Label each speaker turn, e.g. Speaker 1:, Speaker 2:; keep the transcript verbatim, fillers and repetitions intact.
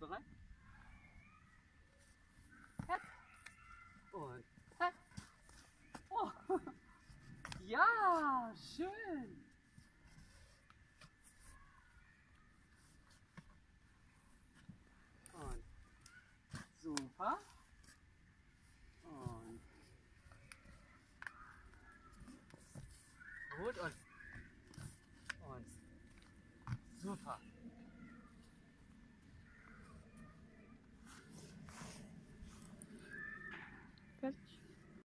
Speaker 1: bereit? Hepp. Und hepp. Oh. Ja, schön. Und super. Und gut und, und super.